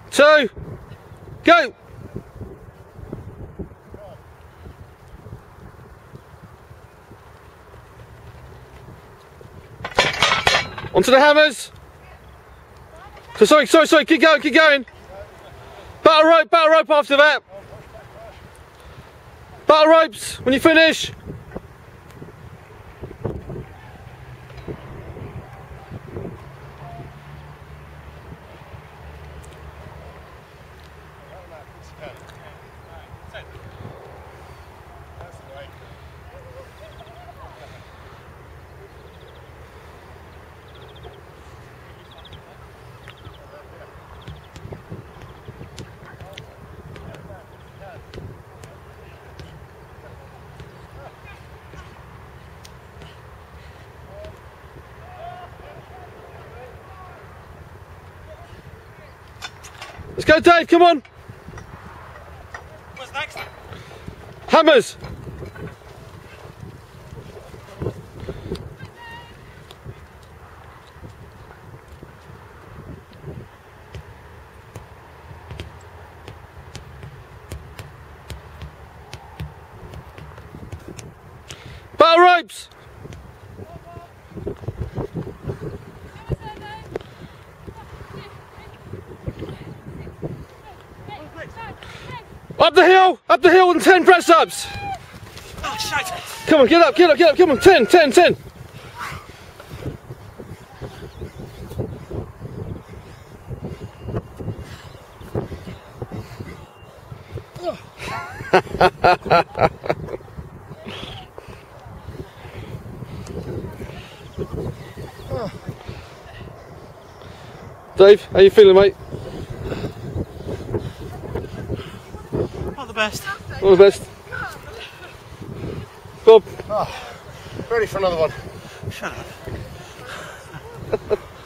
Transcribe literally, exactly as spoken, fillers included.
two, go! Onto the hammers. So sorry, sorry, sorry, keep going, keep going. Battle rope, battle rope after that. Battle ropes when you finish. Let's go, Dave, come on! What's next? Hammers! Battle ropes! Up the hill! Up the hill and ten press ups! Oh, shite! Come on, get up, get up, get up, come on, ten, ten, ten! Dave, how you feeling, mate? Not the best. All the best. Bob. Oh, ready for another one. Shut up.